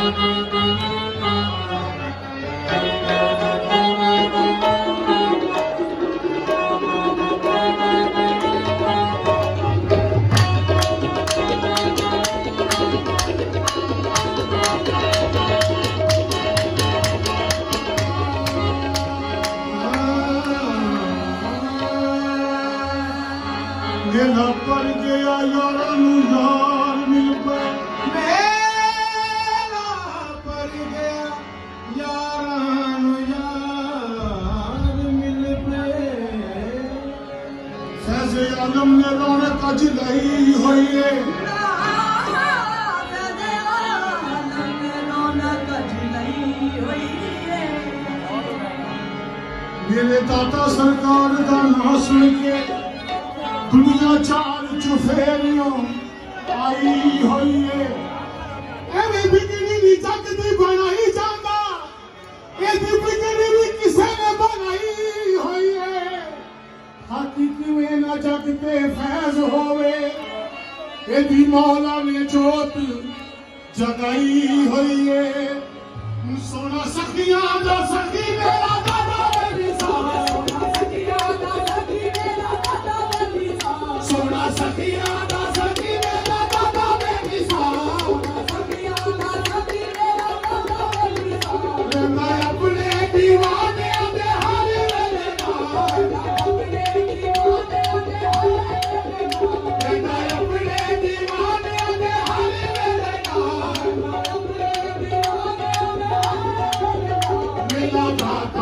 मेला पर गया यार मिल पे, मेला पर गया यार मिल पे। फैज़े आलम ने रौनक जलाई हुई है, मेरे दाता सरकार का नाम सुन के दुनिया चार चुफेरियों आई हुई है। एवी बिगड़ी भी जगती बनाई जाता, एवी बिगड़ी भी किसी ने बनाई हुई है। हकीकी में न जगते फैज होवे, एवी मौला ने जोत जगाई हुई है। सोना सखिया दा सखी मेरा दादा मेरी सास, सोना सखिया दा सखी मेरा दादा मेरी सास। मैं अपने दीवाने दे हर वेले नाल, मैं अपने दीवाने दे हर वेले नाल। मेरा दाता